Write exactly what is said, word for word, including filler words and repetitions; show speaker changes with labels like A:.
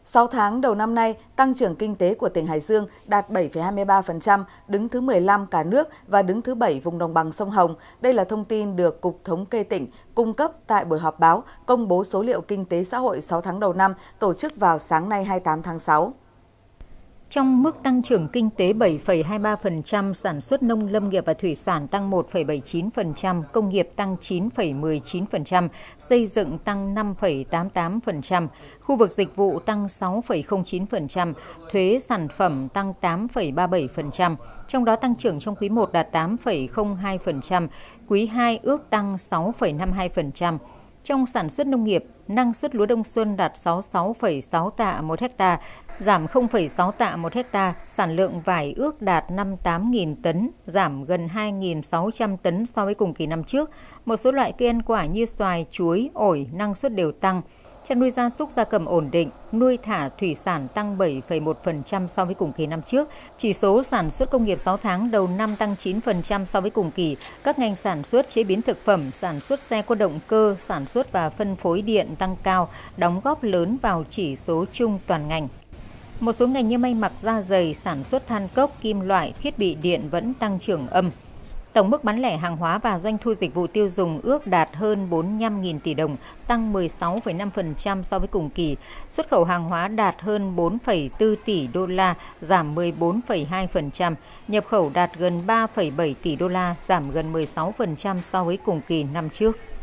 A: sáu tháng đầu năm nay, tăng trưởng kinh tế của tỉnh Hải Dương đạt bảy phẩy hai mươi ba phần trăm, đứng thứ mười lăm cả nước và đứng thứ bảy vùng đồng bằng sông Hồng. Đây là thông tin được Cục Thống kê tỉnh cung cấp tại buổi họp báo công bố số liệu kinh tế xã hội sáu tháng đầu năm tổ chức vào sáng nay hai mươi tám tháng sáu.
B: Trong mức tăng trưởng kinh tế bảy phẩy hai mươi ba phần trăm, sản xuất nông lâm nghiệp và thủy sản tăng một phẩy bảy mươi chín phần trăm, công nghiệp tăng chín phẩy mười chín phần trăm, xây dựng tăng năm phẩy tám mươi tám phần trăm, khu vực dịch vụ tăng sáu phẩy không chín phần trăm, thuế sản phẩm tăng tám phẩy ba mươi bảy phần trăm, trong đó tăng trưởng trong quý một đạt tám phẩy không hai phần trăm, quý hai ước tăng sáu phẩy năm mươi hai phần trăm. Trong sản xuất nông nghiệp, năng suất lúa đông xuân đạt sáu mươi sáu phẩy sáu tạ một hecta, giảm không phẩy sáu tạ một hecta, sản lượng vải ước đạt năm mươi tám nghìn tấn, giảm gần hai nghìn sáu trăm tấn so với cùng kỳ năm trước. Một số loại cây ăn quả như xoài, chuối, ổi năng suất đều tăng. Chăn nuôi gia súc gia cầm ổn định, nuôi thả thủy sản tăng bảy phẩy một phần trăm so với cùng kỳ năm trước. Chỉ số sản xuất công nghiệp sáu tháng đầu năm tăng chín phần trăm so với cùng kỳ. Các ngành sản xuất chế biến thực phẩm, sản xuất xe có động cơ, sản xuất và phân phối điện tăng cao, đóng góp lớn vào chỉ số chung toàn ngành. Một số ngành như may mặc, da giày, sản xuất than cốc, kim loại, thiết bị điện vẫn tăng trưởng âm. Tổng mức bán lẻ hàng hóa và doanh thu dịch vụ tiêu dùng ước đạt hơn bốn mươi lăm nghìn tỷ đồng, tăng mười sáu phẩy năm phần trăm so với cùng kỳ. Xuất khẩu hàng hóa đạt hơn bốn phẩy bốn tỷ đô la, giảm mười bốn phẩy hai phần trăm. Nhập khẩu đạt gần ba phẩy bảy tỷ đô la, giảm gần mười sáu phần trăm so với cùng kỳ năm trước.